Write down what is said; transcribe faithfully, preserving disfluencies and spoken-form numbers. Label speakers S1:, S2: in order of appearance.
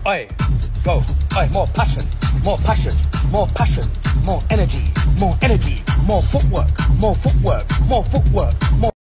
S1: Oi, go. Oi, more passion, more passion, more passion, more energy, more energy, more footwork, more footwork, more footwork, more